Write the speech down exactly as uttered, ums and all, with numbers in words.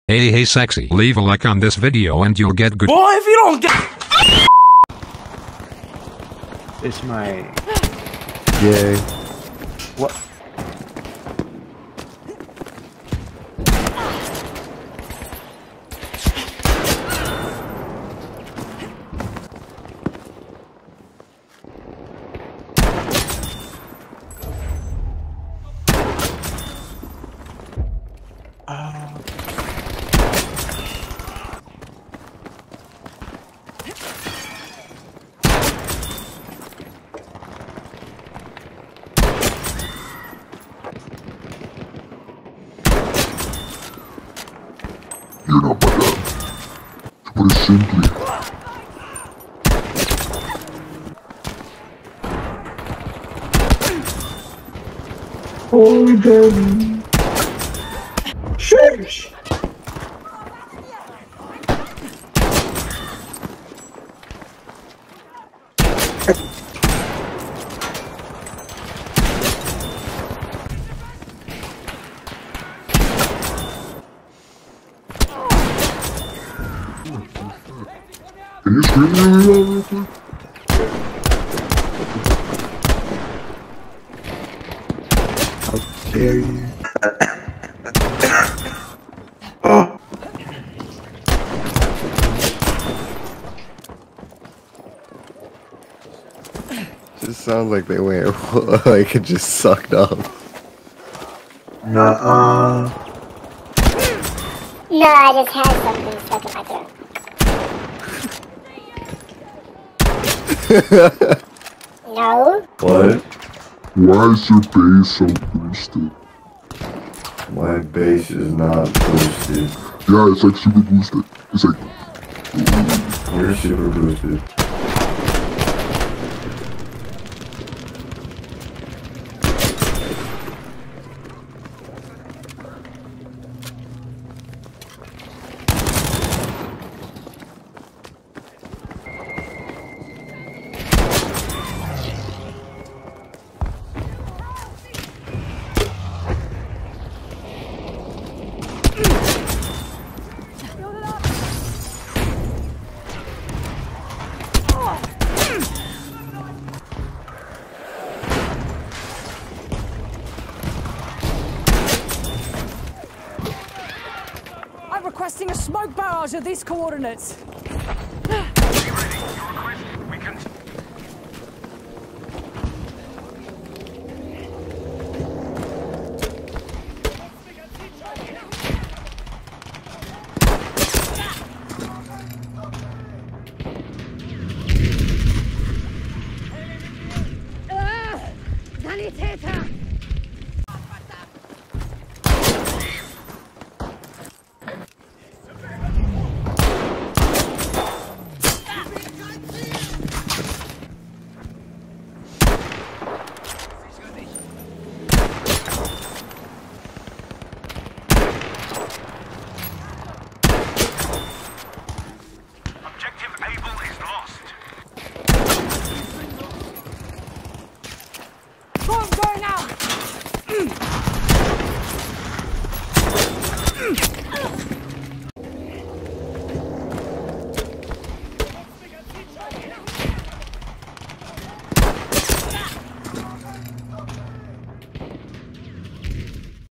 Hey hey sexy, leave a like on this video and you'll get good- Boy, if you don't get- It's my... Yay. What? Uh... You're not my dad. To put it simply. Oh, daddy. Shush! Can you scream really loud real quick? How dare you? Oh. Just sounds like they went like it just sucked up. Nuh-uh. No, I just had something stuck in my throat. No. What? Why is your base so boosted? My base is not boosted. Yeah, it's like super boosted. It's like... You're super boosted. I'm requesting a smoke barrage at these coordinates. Are you ready? Your request? We can...